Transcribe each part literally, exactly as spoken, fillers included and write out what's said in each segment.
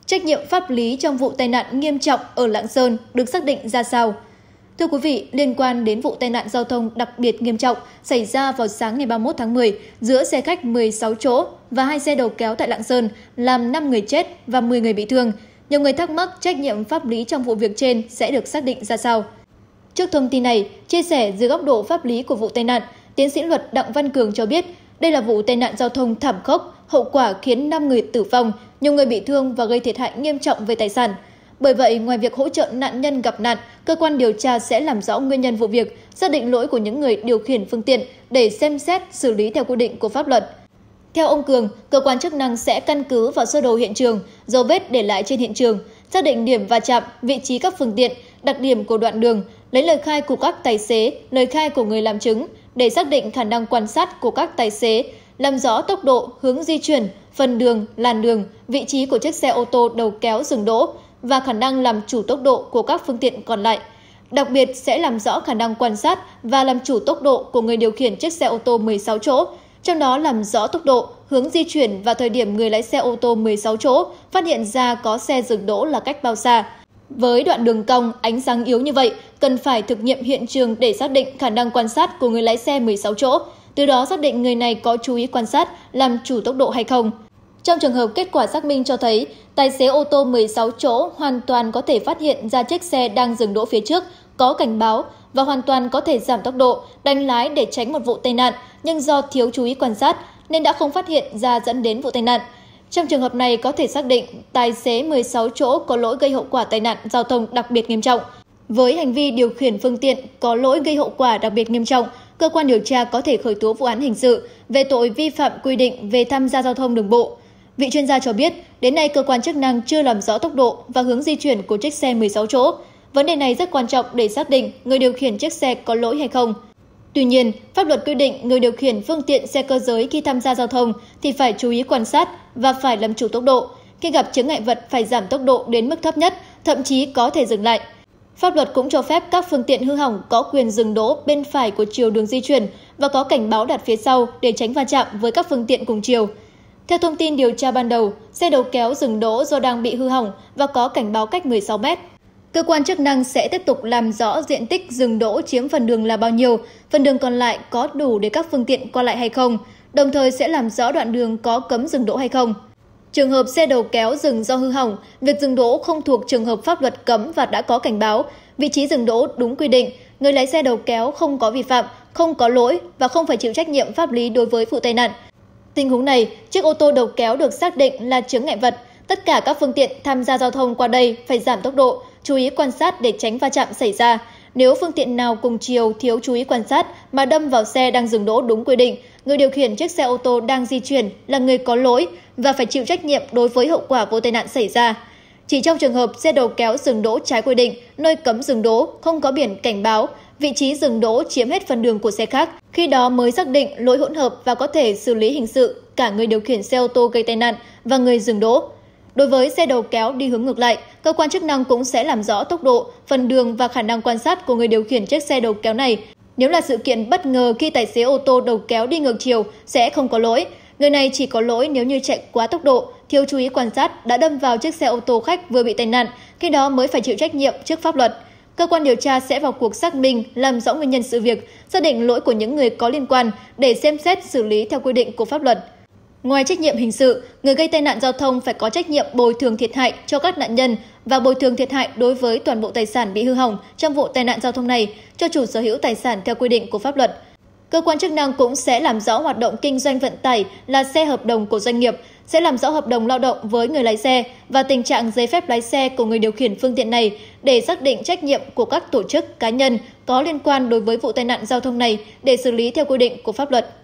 Trách nhiệm pháp lý trong vụ tai nạn nghiêm trọng ở Lạng Sơn được xác định ra sao? Thưa quý vị, liên quan đến vụ tai nạn giao thông đặc biệt nghiêm trọng xảy ra vào sáng ngày ba mươi mốt tháng mười giữa xe khách mười sáu chỗ và hai xe đầu kéo tại Lạng Sơn, làm năm người chết và mười người bị thương. Nhiều người thắc mắc trách nhiệm pháp lý trong vụ việc trên sẽ được xác định ra sao. Trước thông tin này, chia sẻ dưới góc độ pháp lý của vụ tai nạn, tiến sĩ luật Đặng Văn Cường cho biết đây là vụ tai nạn giao thông thảm khốc, hậu quả khiến năm người tử vong, nhiều người bị thương và gây thiệt hại nghiêm trọng về tài sản. Bởi vậy, ngoài việc hỗ trợ nạn nhân gặp nạn, cơ quan điều tra sẽ làm rõ nguyên nhân vụ việc, xác định lỗi của những người điều khiển phương tiện để xem xét xử lý theo quy định của pháp luật. Theo ông Cường, cơ quan chức năng sẽ căn cứ vào sơ đồ hiện trường, dấu vết để lại trên hiện trường, xác định điểm va chạm, vị trí các phương tiện, đặc điểm của đoạn đường, lấy lời khai của các tài xế, lời khai của người làm chứng để xác định khả năng quan sát của các tài xế, làm rõ tốc độ, hướng di chuyển, phần đường, làn đường, vị trí của chiếc xe ô tô đầu kéo dừng đỗ và khả năng làm chủ tốc độ của các phương tiện còn lại. Đặc biệt sẽ làm rõ khả năng quan sát và làm chủ tốc độ của người điều khiển chiếc xe ô tô mười sáu chỗ, trong đó làm rõ tốc độ, hướng di chuyển và thời điểm người lái xe ô tô mười sáu chỗ phát hiện ra có xe dừng đỗ là cách bao xa. Với đoạn đường cong, ánh sáng yếu như vậy, cần phải thực nghiệm hiện trường để xác định khả năng quan sát của người lái xe mười sáu chỗ, từ đó xác định người này có chú ý quan sát, làm chủ tốc độ hay không. Trong trường hợp kết quả xác minh cho thấy, tài xế ô tô mười sáu chỗ hoàn toàn có thể phát hiện ra chiếc xe đang dừng đỗ phía trước, có cảnh báo và hoàn toàn có thể giảm tốc độ, đánh lái để tránh một vụ tai nạn, nhưng do thiếu chú ý quan sát nên đã không phát hiện ra dẫn đến vụ tai nạn. Trong trường hợp này có thể xác định tài xế mười sáu chỗ có lỗi gây hậu quả tai nạn giao thông đặc biệt nghiêm trọng. Với hành vi điều khiển phương tiện có lỗi gây hậu quả đặc biệt nghiêm trọng, cơ quan điều tra có thể khởi tố vụ án hình sự về tội vi phạm quy định về tham gia giao thông đường bộ. Vị chuyên gia cho biết, đến nay cơ quan chức năng chưa làm rõ tốc độ và hướng di chuyển của chiếc xe mười sáu chỗ. Vấn đề này rất quan trọng để xác định người điều khiển chiếc xe có lỗi hay không. Tuy nhiên, pháp luật quy định người điều khiển phương tiện xe cơ giới khi tham gia giao thông thì phải chú ý quan sát và phải làm chủ tốc độ. Khi gặp chướng ngại vật phải giảm tốc độ đến mức thấp nhất, thậm chí có thể dừng lại. Pháp luật cũng cho phép các phương tiện hư hỏng có quyền dừng đỗ bên phải của chiều đường di chuyển và có cảnh báo đặt phía sau để tránh va chạm với các phương tiện cùng chiều. Theo thông tin điều tra ban đầu, xe đầu kéo dừng đỗ do đang bị hư hỏng và có cảnh báo cách mười sáu mét. Cơ quan chức năng sẽ tiếp tục làm rõ diện tích dừng đỗ chiếm phần đường là bao nhiêu, phần đường còn lại có đủ để các phương tiện qua lại hay không, đồng thời sẽ làm rõ đoạn đường có cấm dừng đỗ hay không. Trường hợp xe đầu kéo dừng do hư hỏng, việc dừng đỗ không thuộc trường hợp pháp luật cấm và đã có cảnh báo, vị trí dừng đỗ đúng quy định, người lái xe đầu kéo không có vi phạm, không có lỗi và không phải chịu trách nhiệm pháp lý đối với vụ tai nạn. Tình huống này, chiếc ô tô đầu kéo được xác định là chướng ngại vật. Tất cả các phương tiện tham gia giao thông qua đây phải giảm tốc độ, chú ý quan sát để tránh va chạm xảy ra. Nếu phương tiện nào cùng chiều thiếu chú ý quan sát mà đâm vào xe đang dừng đỗ đúng quy định, người điều khiển chiếc xe ô tô đang di chuyển là người có lỗi và phải chịu trách nhiệm đối với hậu quả vụ tai nạn xảy ra. Chỉ trong trường hợp xe đầu kéo dừng đỗ trái quy định, nơi cấm dừng đỗ, không có biển cảnh báo, vị trí dừng đỗ chiếm hết phần đường của xe khác, khi đó mới xác định lỗi hỗn hợp và có thể xử lý hình sự cả người điều khiển xe ô tô gây tai nạn và người dừng đỗ. Đối với xe đầu kéo đi hướng ngược lại, cơ quan chức năng cũng sẽ làm rõ tốc độ, phần đường và khả năng quan sát của người điều khiển chiếc xe đầu kéo này. Nếu là sự kiện bất ngờ khi tài xế ô tô đầu kéo đi ngược chiều sẽ không có lỗi. Người này chỉ có lỗi nếu như chạy quá tốc độ, thiếu chú ý quan sát đã đâm vào chiếc xe ô tô khách vừa bị tai nạn, khi đó mới phải chịu trách nhiệm trước pháp luật. Cơ quan điều tra sẽ vào cuộc xác minh, làm rõ nguyên nhân sự việc, xác định lỗi của những người có liên quan để xem xét xử lý theo quy định của pháp luật. Ngoài trách nhiệm hình sự, người gây tai nạn giao thông phải có trách nhiệm bồi thường thiệt hại cho các nạn nhân và bồi thường thiệt hại đối với toàn bộ tài sản bị hư hỏng trong vụ tai nạn giao thông này cho chủ sở hữu tài sản theo quy định của pháp luật. Cơ quan chức năng cũng sẽ làm rõ hoạt động kinh doanh vận tải là xe hợp đồng của doanh nghiệp, sẽ làm rõ hợp đồng lao động với người lái xe và tình trạng giấy phép lái xe của người điều khiển phương tiện này để xác định trách nhiệm của các tổ chức, cá nhân có liên quan đối với vụ tai nạn giao thông này để xử lý theo quy định của pháp luật.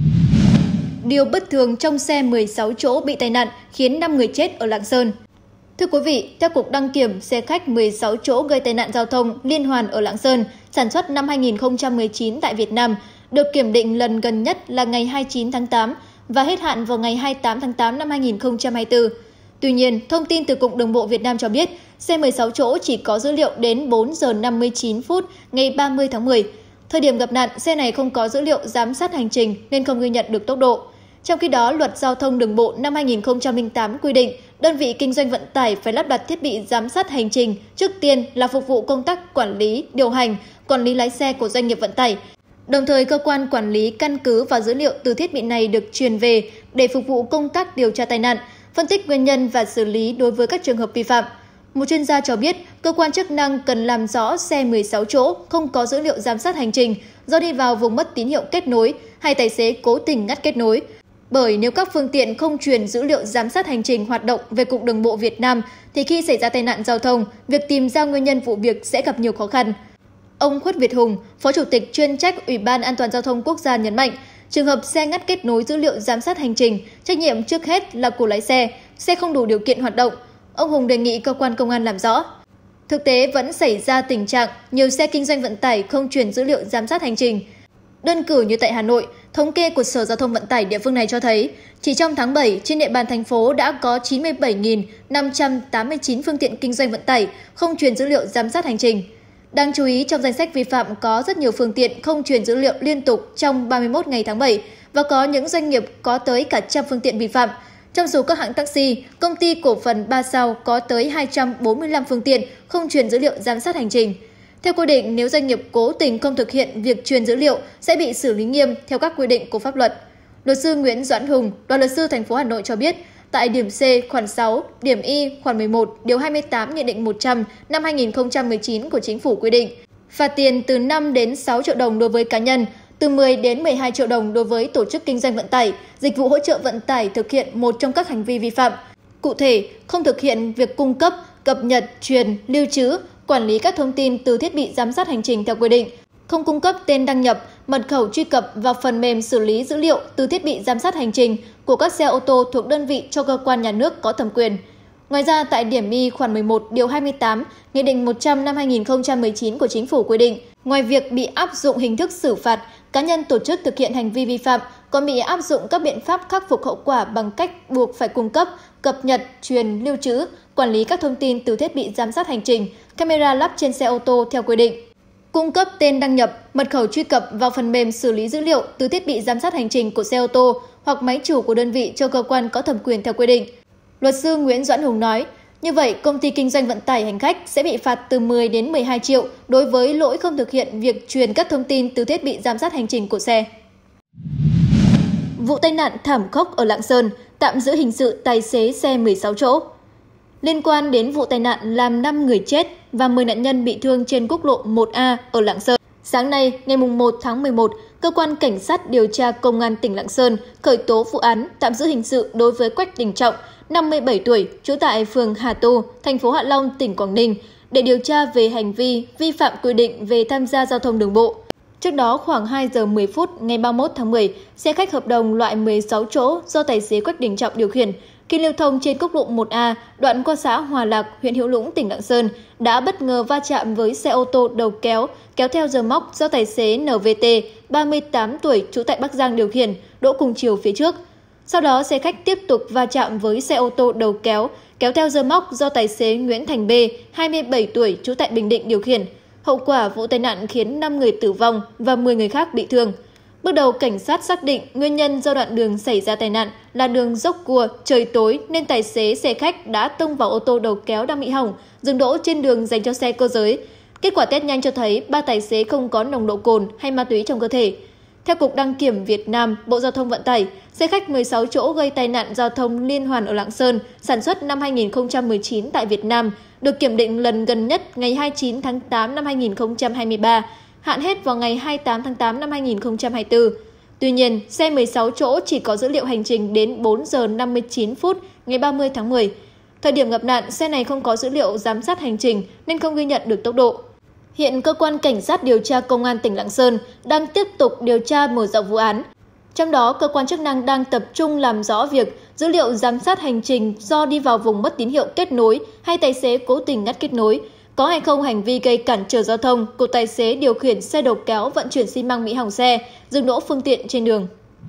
Điều bất thường trong xe mười sáu chỗ bị tai nạn khiến năm người chết ở Lạng Sơn. Thưa quý vị, theo Cục Đăng kiểm, xe khách mười sáu chỗ gây tai nạn giao thông liên hoàn ở Lạng Sơn, sản xuất năm hai nghìn không trăm mười chín tại Việt Nam, được kiểm định lần gần nhất là ngày hai mươi chín tháng tám và hết hạn vào ngày hai mươi tám tháng tám năm hai nghìn không trăm hai mươi tư. Tuy nhiên, thông tin từ Cục Đường bộ Việt Nam cho biết, xe mười sáu chỗ chỉ có dữ liệu đến bốn giờ năm mươi chín phút ngày ba mươi tháng mười. Thời điểm gặp nạn, xe này không có dữ liệu giám sát hành trình nên không ghi nhận được tốc độ. Trong khi đó, Luật Giao thông Đường bộ năm hai nghìn không trăm lẻ tám quy định đơn vị kinh doanh vận tải phải lắp đặt thiết bị giám sát hành trình, trước tiên là phục vụ công tác quản lý, điều hành, quản lý lái xe của doanh nghiệp vận tải. Đồng thời, cơ quan quản lý căn cứ vào dữ liệu từ thiết bị này được truyền về để phục vụ công tác điều tra tai nạn, phân tích nguyên nhân và xử lý đối với các trường hợp vi phạm. Một chuyên gia cho biết, cơ quan chức năng cần làm rõ xe mười sáu chỗ không có dữ liệu giám sát hành trình do đi vào vùng mất tín hiệu kết nối hay tài xế cố tình ngắt kết nối. Bởi nếu các phương tiện không truyền dữ liệu giám sát hành trình hoạt động về Cục Đường bộ Việt Nam, thì khi xảy ra tai nạn giao thông, việc tìm ra nguyên nhân vụ việc sẽ gặp nhiều khó khăn. Ông Khuất Việt Hùng, Phó Chủ tịch chuyên trách Ủy ban An toàn Giao thông Quốc gia nhấn mạnh, trường hợp xe ngắt kết nối dữ liệu giám sát hành trình, trách nhiệm trước hết là của lái xe, xe không đủ điều kiện hoạt động. Ông Hùng đề nghị cơ quan công an làm rõ. Thực tế vẫn xảy ra tình trạng nhiều xe kinh doanh vận tải không truyền dữ liệu giám sát hành trình. Đơn cử như tại Hà Nội, thống kê của Sở Giao thông Vận tải địa phương này cho thấy, chỉ trong tháng bảy, trên địa bàn thành phố đã có chín mươi bảy nghìn năm trăm tám mươi chín phương tiện kinh doanh vận tải không truyền dữ liệu giám sát hành trình. Đáng chú ý, trong danh sách vi phạm có rất nhiều phương tiện không truyền dữ liệu liên tục trong ba mươi mốt ngày tháng bảy và có những doanh nghiệp có tới cả trăm phương tiện vi phạm. Trong số các hãng taxi, công ty cổ phần Ba Sao có tới hai trăm bốn mươi lăm phương tiện không truyền dữ liệu giám sát hành trình. Theo quy định, nếu doanh nghiệp cố tình không thực hiện việc truyền dữ liệu sẽ bị xử lý nghiêm theo các quy định của pháp luật. Luật sư Nguyễn Doãn Hùng, Đoàn luật sư thành phố Hà Nội cho biết, tại điểm C khoản sáu, điểm Y khoản mười một, điều hai mươi tám Nghị định một trăm năm hai nghìn không trăm mười chín của Chính phủ quy định, phạt tiền từ năm đến sáu triệu đồng đối với cá nhân, từ mười đến mười hai triệu đồng đối với tổ chức kinh doanh vận tải, dịch vụ hỗ trợ vận tải thực hiện một trong các hành vi vi phạm. Cụ thể, không thực hiện việc cung cấp, cập nhật, truyền, lưu trữ, quản lý các thông tin từ thiết bị giám sát hành trình theo quy định, không cung cấp tên đăng nhập, mật khẩu truy cập vào phần mềm xử lý dữ liệu từ thiết bị giám sát hành trình của các xe ô tô thuộc đơn vị cho cơ quan nhà nước có thẩm quyền. Ngoài ra, tại điểm Y khoản mười một, điều hai mươi tám, Nghị định một trăm năm hai nghìn không trăm mười chín của Chính phủ quy định, ngoài việc bị áp dụng hình thức xử phạt, cá nhân tổ chức thực hiện hành vi vi phạm còn bị áp dụng các biện pháp khắc phục hậu quả bằng cách buộc phải cung cấp, cập nhật, truyền, lưu trữ, quản lý các thông tin từ thiết bị giám sát hành trình, camera lắp trên xe ô tô theo quy định. Cung cấp tên đăng nhập, mật khẩu truy cập vào phần mềm xử lý dữ liệu từ thiết bị giám sát hành trình của xe ô tô hoặc máy chủ của đơn vị cho cơ quan có thẩm quyền theo quy định. Luật sư Nguyễn Doãn Hùng nói, như vậy công ty kinh doanh vận tải hành khách sẽ bị phạt từ mười đến mười hai triệu đối với lỗi không thực hiện việc truyền các thông tin từ thiết bị giám sát hành trình của xe. Vụ tai nạn thảm khốc ở Lạng Sơn, tạm giữ hình sự tài xế xe mười sáu chỗ. Liên quan đến vụ tai nạn làm năm người chết và mười nạn nhân bị thương trên quốc lộ một A ở Lạng Sơn, sáng nay, ngày một tháng mười một, Cơ quan Cảnh sát điều tra Công an tỉnh Lạng Sơn khởi tố vụ án tạm giữ hình sự đối với Quách Đình Trọng, năm mươi bảy tuổi, trú tại phường Hà Tu, thành phố Hạ Long, tỉnh Quảng Ninh, để điều tra về hành vi vi phạm quy định về tham gia giao thông đường bộ. Trước đó, khoảng hai giờ mười phút ngày ba mươi mốt tháng mười, xe khách hợp đồng loại mười sáu chỗ do tài xế Quách Đình Trọng điều khiển, khi lưu thông trên quốc lộ một A, đoạn qua xã Hòa Lạc, huyện Hữu Lũng, tỉnh Lạng Sơn, đã bất ngờ va chạm với xe ô tô đầu kéo, kéo theo rơ móc do tài xế en vê tê, ba mươi tám tuổi, trú tại Bắc Giang điều khiển, đỗ cùng chiều phía trước. Sau đó, xe khách tiếp tục va chạm với xe ô tô đầu kéo, kéo theo rơ móc do tài xế Nguyễn Thành B, hai mươi bảy tuổi, trú tại Bình Định điều khiển. Hậu quả vụ tai nạn khiến năm người tử vong và mười người khác bị thương. Bước đầu, cảnh sát xác định nguyên nhân do đoạn đường xảy ra tai nạn là đường dốc cua, trời tối nên tài xế xe khách đã tông vào ô tô đầu kéo đang bị hỏng, dừng đỗ trên đường dành cho xe cơ giới. Kết quả test nhanh cho thấy ba tài xế không có nồng độ cồn hay ma túy trong cơ thể. Theo Cục Đăng kiểm Việt Nam, Bộ Giao thông Vận tải, xe khách mười sáu chỗ gây tai nạn giao thông liên hoàn ở Lạng Sơn, sản xuất năm hai nghìn không trăm mười chín tại Việt Nam, được kiểm định lần gần nhất ngày hai mươi chín tháng tám năm hai nghìn không trăm hai mươi ba, hạn hết vào ngày hai mươi tám tháng tám năm hai nghìn không trăm hai mươi tư. Tuy nhiên, xe mười sáu chỗ chỉ có dữ liệu hành trình đến bốn giờ năm mươi chín phút ngày ba mươi tháng mười. Thời điểm gặp nạn, xe này không có dữ liệu giám sát hành trình nên không ghi nhận được tốc độ. Hiện Cơ quan Cảnh sát điều tra Công an tỉnh Lạng Sơn đang tiếp tục điều tra mở rộng vụ án. Trong đó, cơ quan chức năng đang tập trung làm rõ việc dữ liệu giám sát hành trình do đi vào vùng mất tín hiệu kết nối hay tài xế cố tình ngắt kết nối, có hay không hành vi gây cản trở giao thông của tài xế điều khiển xe đầu kéo vận chuyển xi măng bị hỏng xe, dừng đỗ phương tiện trên đường.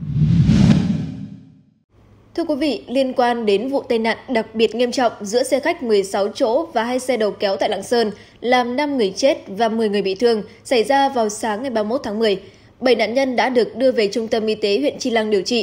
Thưa quý vị, liên quan đến vụ tai nạn đặc biệt nghiêm trọng giữa xe khách mười sáu chỗ và hai xe đầu kéo tại Lạng Sơn, làm năm người chết và mười người bị thương, xảy ra vào sáng ngày ba mươi mốt tháng mười. bảy nạn nhân đã được đưa về Trung tâm Y tế huyện Chi Lăng điều trị.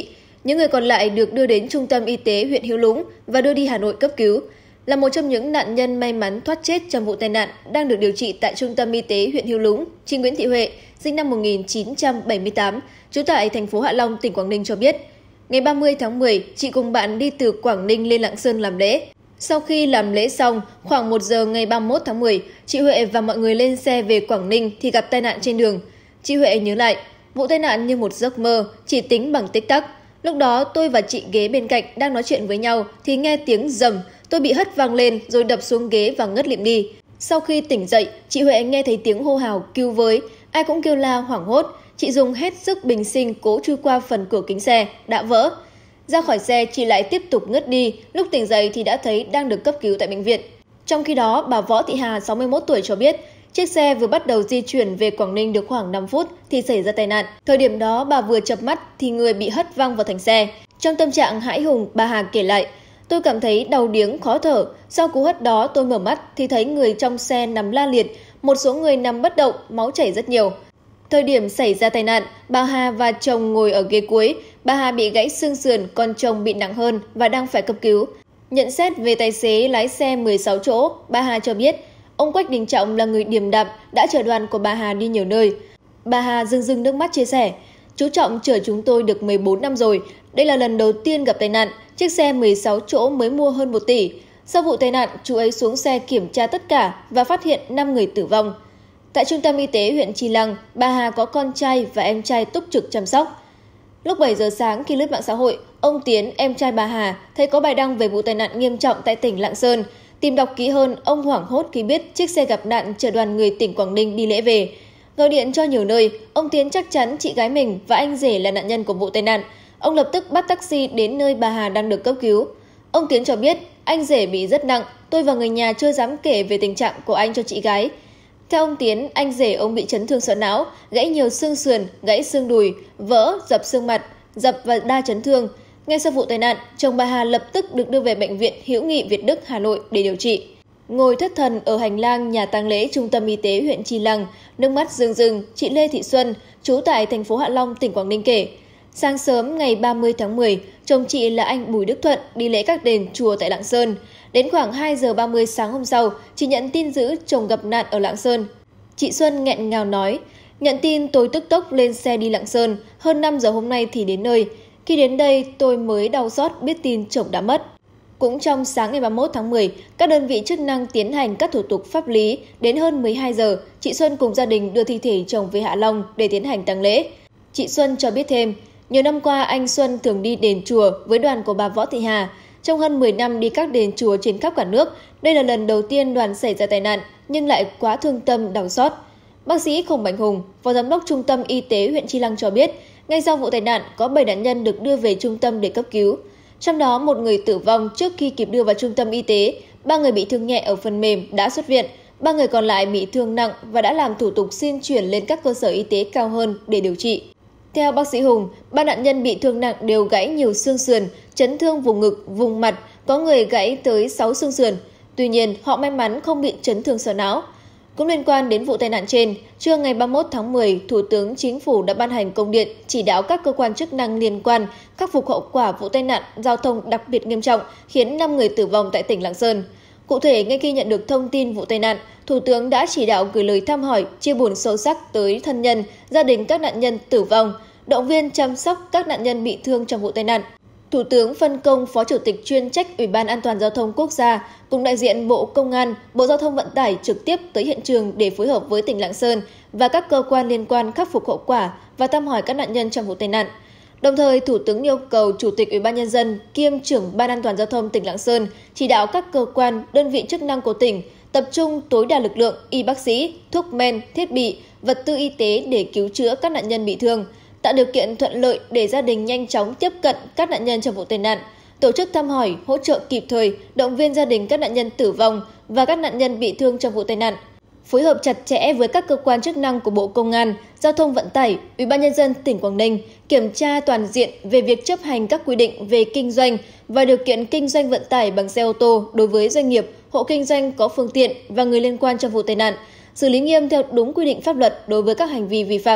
Những người còn lại được đưa đến Trung tâm Y tế huyện Hữu Lũng và đưa đi Hà Nội cấp cứu. Là một trong những nạn nhân may mắn thoát chết trong vụ tai nạn đang được điều trị tại Trung tâm Y tế huyện Hữu Lũng, chị Nguyễn Thị Huệ, sinh năm một nghìn chín trăm bảy mươi tám, trú tại thành phố Hạ Long, tỉnh Quảng Ninh cho biết, ngày ba mươi tháng mười, chị cùng bạn đi từ Quảng Ninh lên Lạng Sơn làm lễ. Sau khi làm lễ xong, khoảng một giờ ngày ba mươi mốt tháng mười, chị Huệ và mọi người lên xe về Quảng Ninh thì gặp tai nạn trên đường. Chị Huệ nhớ lại, vụ tai nạn như một giấc mơ, chỉ tính bằng tích tắc. Lúc đó tôi và chị ghế bên cạnh đang nói chuyện với nhau thì nghe tiếng rầm, tôi bị hất văng lên rồi đập xuống ghế và ngất lịm đi. Sau khi tỉnh dậy, chị Huệ nghe thấy tiếng hô hào cứu với, ai cũng kêu la hoảng hốt. Chị dùng hết sức bình sinh cố chui qua phần cửa kính xe, đã vỡ. Ra khỏi xe, chị lại tiếp tục ngất đi, lúc tỉnh dậy thì đã thấy đang được cấp cứu tại bệnh viện. Trong khi đó, bà Võ Thị Hà, sáu mươi mốt tuổi cho biết, chiếc xe vừa bắt đầu di chuyển về Quảng Ninh được khoảng năm phút thì xảy ra tai nạn. Thời điểm đó, bà vừa chợp mắt thì người bị hất văng vào thành xe. Trong tâm trạng hãi hùng, bà Hà kể lại, tôi cảm thấy đau điếng, khó thở. Sau cú hất đó tôi mở mắt thì thấy người trong xe nằm la liệt, một số người nằm bất động, máu chảy rất nhiều. Thời điểm xảy ra tai nạn, bà Hà và chồng ngồi ở ghế cuối. Bà Hà bị gãy xương sườn, còn chồng bị nặng hơn và đang phải cấp cứu. Nhận xét về tài xế lái xe mười sáu chỗ, bà Hà cho biết, ông Quách Đình Trọng là người điềm đạm, đã chở đoàn của bà Hà đi nhiều nơi. Bà Hà rưng rưng nước mắt chia sẻ, chú Trọng chở chúng tôi được mười bốn năm rồi. Đây là lần đầu tiên gặp tai nạn, chiếc xe mười sáu chỗ mới mua hơn một tỷ. Sau vụ tai nạn, chú ấy xuống xe kiểm tra tất cả và phát hiện năm người tử vong. Tại Trung tâm Y tế huyện Chi Lăng, bà Hà có con trai và em trai túc trực chăm sóc. Lúc bảy giờ sáng khi lướt mạng xã hội, ông Tiến, em trai bà Hà, thấy có bài đăng về vụ tai nạn nghiêm trọng tại tỉnh Lạng Sơn. Tìm đọc kỹ hơn, ông hoảng hốt khi biết chiếc xe gặp nạn chở đoàn người tỉnh Quảng Ninh đi lễ về. Gọi điện cho nhiều nơi, ông Tiến chắc chắn chị gái mình và anh rể là nạn nhân của vụ tai nạn. Ông lập tức bắt taxi đến nơi bà Hà đang được cấp cứu. Ông Tiến cho biết, anh rể bị rất nặng, tôi và người nhà chưa dám kể về tình trạng của anh cho chị gái. Theo ông Tiến, anh rể ông bị chấn thương sọ não, gãy nhiều xương sườn, gãy xương đùi, vỡ, dập xương mặt, dập và đa chấn thương. Ngay sau vụ tai nạn, chồng bà Hà lập tức được đưa về bệnh viện Hữu nghị Việt Đức, Hà Nội để điều trị. Ngồi thất thần ở hành lang nhà tang lễ Trung tâm Y tế huyện Chi Lăng, nước mắt rưng rưng, chị Lê Thị Xuân, trú tại thành phố Hạ Long, tỉnh Quảng Ninh kể. Sáng sớm ngày ba mươi tháng mười, chồng chị là anh Bùi Đức Thuận đi lễ các đền chùa tại Lạng Sơn. Đến khoảng hai giờ ba mươi sáng hôm sau, chị nhận tin dữ chồng gặp nạn ở Lạng Sơn. Chị Xuân nghẹn ngào nói, nhận tin tôi tức tốc lên xe đi Lạng Sơn, hơn năm giờ hôm nay thì đến nơi. Khi đến đây tôi mới đau xót biết tin chồng đã mất. Cũng trong sáng ngày ba mươi mốt tháng mười, các đơn vị chức năng tiến hành các thủ tục pháp lý. Đến hơn mười hai giờ, chị Xuân cùng gia đình đưa thi thể chồng về Hạ Long để tiến hành tang lễ. Chị Xuân cho biết thêm, nhiều năm qua anh Xuân thường đi đền chùa với đoàn của bà Võ Thị Hà. Trong hơn mười năm đi các đền chùa trên khắp cả nước, đây là lần đầu tiên đoàn xảy ra tai nạn nhưng lại quá thương tâm đau xót. Bác sĩ Khổng Mạnh Hùng, Phó Giám đốc Trung tâm Y tế huyện Chi Lăng cho biết, ngay sau vụ tai nạn có bảy nạn nhân được đưa về trung tâm để cấp cứu. Trong đó một người tử vong trước khi kịp đưa vào trung tâm y tế, ba người bị thương nhẹ ở phần mềm đã xuất viện, ba người còn lại bị thương nặng và đã làm thủ tục xin chuyển lên các cơ sở y tế cao hơn để điều trị. Theo bác sĩ Hùng, ba nạn nhân bị thương nặng đều gãy nhiều xương sườn, chấn thương vùng ngực, vùng mặt, có người gãy tới sáu xương sườn. Tuy nhiên, họ may mắn không bị chấn thương sọ não. Cũng liên quan đến vụ tai nạn trên, trưa ngày ba mươi mốt tháng mười, Thủ tướng Chính phủ đã ban hành công điện chỉ đạo các cơ quan chức năng liên quan khắc phục hậu quả vụ tai nạn giao thông đặc biệt nghiêm trọng khiến năm người tử vong tại tỉnh Lạng Sơn. Cụ thể, ngay khi nhận được thông tin vụ tai nạn, Thủ tướng đã chỉ đạo gửi lời thăm hỏi, chia buồn sâu sắc tới thân nhân, gia đình các nạn nhân tử vong, động viên chăm sóc các nạn nhân bị thương trong vụ tai nạn. Thủ tướng phân công Phó Chủ tịch chuyên trách Ủy ban An toàn Giao thông Quốc gia cùng đại diện Bộ Công an, Bộ Giao thông Vận tải trực tiếp tới hiện trường để phối hợp với tỉnh Lạng Sơn và các cơ quan liên quan khắc phục hậu quả và thăm hỏi các nạn nhân trong vụ tai nạn. Đồng thời, Thủ tướng yêu cầu Chủ tịch Ủy ban Nhân dân kiêm trưởng Ban An toàn Giao thông tỉnh Lạng Sơn chỉ đạo các cơ quan, đơn vị chức năng của tỉnh tập trung tối đa lực lượng, y bác sĩ, thuốc men, thiết bị, vật tư y tế để cứu chữa các nạn nhân bị thương, tạo điều kiện thuận lợi để gia đình nhanh chóng tiếp cận các nạn nhân trong vụ tai nạn, tổ chức thăm hỏi, hỗ trợ kịp thời, động viên gia đình các nạn nhân tử vong và các nạn nhân bị thương trong vụ tai nạn. Phối hợp chặt chẽ với các cơ quan chức năng của Bộ Công an, Giao thông Vận tải, Ủy ban Nhân dân tỉnh Quảng Ninh, kiểm tra toàn diện về việc chấp hành các quy định về kinh doanh và điều kiện kinh doanh vận tải bằng xe ô tô đối với doanh nghiệp, hộ kinh doanh có phương tiện và người liên quan trong vụ tai nạn, xử lý nghiêm theo đúng quy định pháp luật đối với các hành vi vi phạm.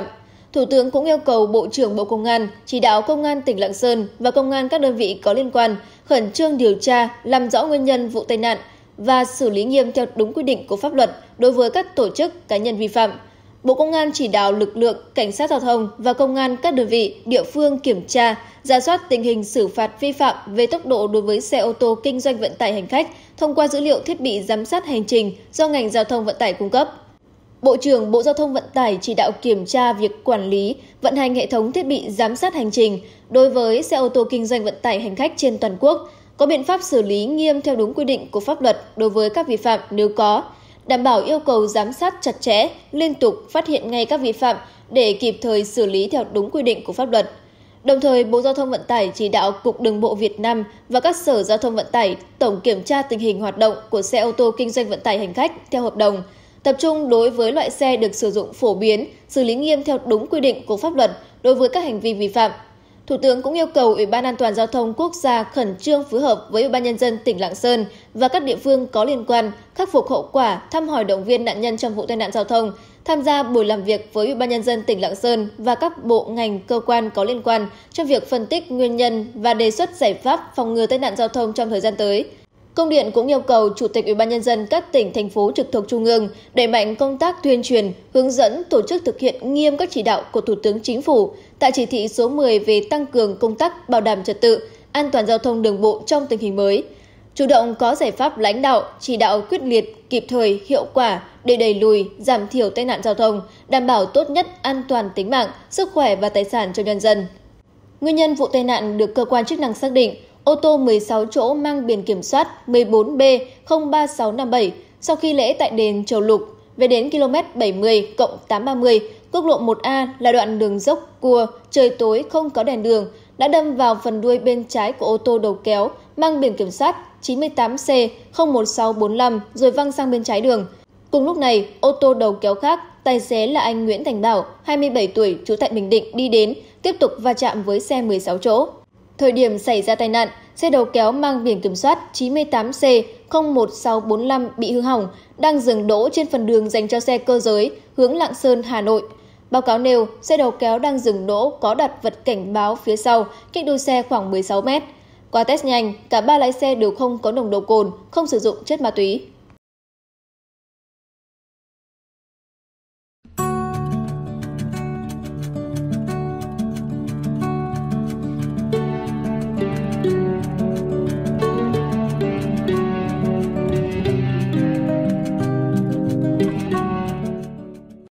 Thủ tướng cũng yêu cầu Bộ trưởng Bộ Công an chỉ đạo Công an tỉnh Lạng Sơn và Công an các đơn vị có liên quan khẩn trương điều tra, làm rõ nguyên nhân vụ tai nạn và xử lý nghiêm theo đúng quy định của pháp luật đối với các tổ chức, cá nhân vi phạm. Bộ Công an chỉ đạo lực lượng cảnh sát giao thông và công an các đơn vị, địa phương kiểm tra, rà soát tình hình xử phạt vi phạm về tốc độ đối với xe ô tô kinh doanh vận tải hành khách thông qua dữ liệu thiết bị giám sát hành trình do ngành giao thông vận tải cung cấp. Bộ trưởng Bộ Giao thông Vận tải chỉ đạo kiểm tra việc quản lý, vận hành hệ thống thiết bị giám sát hành trình đối với xe ô tô kinh doanh vận tải hành khách trên toàn quốc, có biện pháp xử lý nghiêm theo đúng quy định của pháp luật đối với các vi phạm nếu có, đảm bảo yêu cầu giám sát chặt chẽ, liên tục phát hiện ngay các vi phạm để kịp thời xử lý theo đúng quy định của pháp luật. Đồng thời, Bộ Giao thông Vận tải chỉ đạo Cục Đường bộ Việt Nam và các sở giao thông vận tải tổng kiểm tra tình hình hoạt động của xe ô tô kinh doanh vận tải hành khách theo hợp đồng, tập trung đối với loại xe được sử dụng phổ biến, xử lý nghiêm theo đúng quy định của pháp luật đối với các hành vi vi phạm. Thủ tướng cũng yêu cầu Ủy ban An toàn Giao thông Quốc gia khẩn trương phối hợp với Ủy ban Nhân dân tỉnh Lạng Sơn và các địa phương có liên quan khắc phục hậu quả, thăm hỏi động viên nạn nhân trong vụ tai nạn giao thông, tham gia buổi làm việc với Ủy ban Nhân dân tỉnh Lạng Sơn và các bộ ngành cơ quan có liên quan trong việc phân tích nguyên nhân và đề xuất giải pháp phòng ngừa tai nạn giao thông trong thời gian tới. Công điện cũng yêu cầu Chủ tịch Ủy ban Nhân dân các tỉnh, thành phố trực thuộc Trung ương đẩy mạnh công tác tuyên truyền, hướng dẫn tổ chức thực hiện nghiêm các chỉ đạo của Thủ tướng Chính phủ tại chỉ thị số mười về tăng cường công tác bảo đảm trật tự, an toàn giao thông đường bộ trong tình hình mới. Chủ động có giải pháp lãnh đạo, chỉ đạo quyết liệt, kịp thời, hiệu quả để đẩy lùi, giảm thiểu tai nạn giao thông, đảm bảo tốt nhất an toàn tính mạng, sức khỏe và tài sản cho nhân dân. Nguyên nhân vụ tai nạn được cơ quan chức năng xác định, ô tô mười sáu chỗ mang biển kiểm soát mười bốn B không ba sáu năm bảy sau khi lễ tại đền Chầu Lục về đến ki lô mét bảy mươi cộng tám trăm ba mươi, quốc lộ một A là đoạn đường dốc cua, trời tối không có đèn đường, đã đâm vào phần đuôi bên trái của ô tô đầu kéo mang biển kiểm soát chín mươi tám C không một sáu bốn lăm rồi văng sang bên trái đường. Cùng lúc này, ô tô đầu kéo khác, tài xế là anh Nguyễn Thành Bảo, hai mươi bảy tuổi, trú tại Bình Định đi đến, tiếp tục va chạm với xe mười sáu chỗ. Thời điểm xảy ra tai nạn, xe đầu kéo mang biển kiểm soát chín mươi tám C không một sáu bốn lăm bị hư hỏng, đang dừng đỗ trên phần đường dành cho xe cơ giới hướng Lạng Sơn, Hà Nội. Báo cáo nêu, xe đầu kéo đang dừng đỗ có đặt vật cảnh báo phía sau, cách đuôi xe khoảng mười sáu mét. Qua test nhanh, cả ba lái xe đều không có nồng độ cồn, không sử dụng chất ma túy.